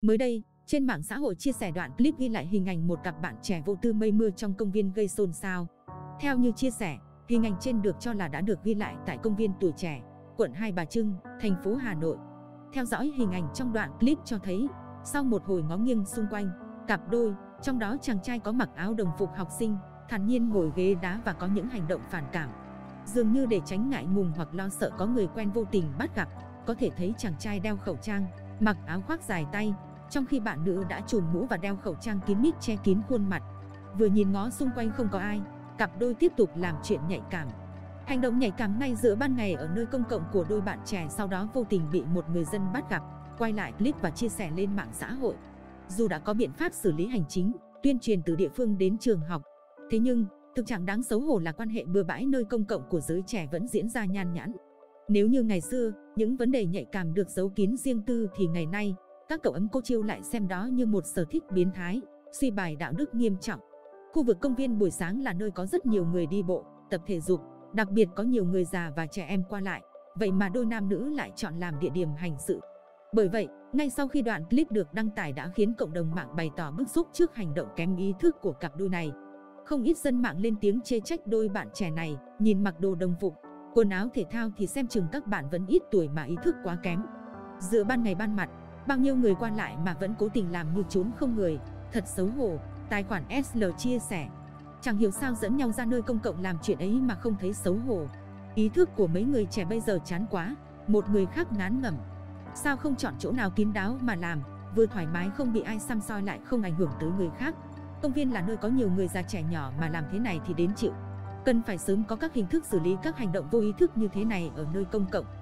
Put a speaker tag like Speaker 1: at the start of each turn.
Speaker 1: Mới đây, trên mạng xã hội chia sẻ đoạn clip ghi lại hình ảnh một cặp bạn trẻ vô tư mây mưa trong công viên gây xôn xao. Theo như chia sẻ, hình ảnh trên được cho là đã được ghi lại tại công viên Tuổi Trẻ, quận Hai Bà Trưng, thành phố Hà Nội. Theo dõi hình ảnh trong đoạn clip cho thấy, sau một hồi ngó nghiêng xung quanh, cặp đôi, trong đó chàng trai có mặc áo đồng phục học sinh, thản nhiên ngồi ghế đá và có những hành động phản cảm. Dường như để tránh ngại ngùng hoặc lo sợ có người quen vô tình bắt gặp, có thể thấy chàng trai đeo khẩu trang, mặc áo khoác dài tay, trong khi bạn nữ đã trùm mũ và đeo khẩu trang kín mít che kín khuôn mặt. Vừa nhìn ngó xung quanh không có ai, cặp đôi tiếp tục làm chuyện nhạy cảm. Hành động nhạy cảm ngay giữa ban ngày ở nơi công cộng của đôi bạn trẻ sau đó vô tình bị một người dân bắt gặp, quay lại clip và chia sẻ lên mạng xã hội. Dù đã có biện pháp xử lý hành chính, tuyên truyền từ địa phương đến trường học, thế nhưng thực trạng đáng xấu hổ là quan hệ bừa bãi nơi công cộng của giới trẻ vẫn diễn ra nhan nhản. Nếu như ngày xưa, những vấn đề nhạy cảm được giấu kín riêng tư thì ngày nay, các cậu ấm cô chiêu lại xem đó như một sở thích biến thái, suy bài đạo đức nghiêm trọng. Khu vực công viên buổi sáng là nơi có rất nhiều người đi bộ, tập thể dục, đặc biệt có nhiều người già và trẻ em qua lại, vậy mà đôi nam nữ lại chọn làm địa điểm hành sự. Bởi vậy, ngay sau khi đoạn clip được đăng tải đã khiến cộng đồng mạng bày tỏ bức xúc trước hành động kém ý thức của cặp đôi này. Không ít dân mạng lên tiếng chê trách đôi bạn trẻ này, nhìn mặc đồ đồng phục, quần áo thể thao thì xem chừng các bạn vẫn ít tuổi mà ý thức quá kém. Giữa ban ngày ban mặt, bao nhiêu người qua lại mà vẫn cố tình làm như trốn không người, thật xấu hổ, tài khoản SL chia sẻ. Chẳng hiểu sao dẫn nhau ra nơi công cộng làm chuyện ấy mà không thấy xấu hổ. Ý thức của mấy người trẻ bây giờ chán quá, một người khác ngán ngẩm. Sao không chọn chỗ nào kín đáo mà làm, vừa thoải mái không bị ai săm soi lại không ảnh hưởng tới người khác. Công viên là nơi có nhiều người già trẻ nhỏ mà làm thế này thì đến chịu. Cần phải sớm có các hình thức xử lý các hành động vô ý thức như thế này ở nơi công cộng.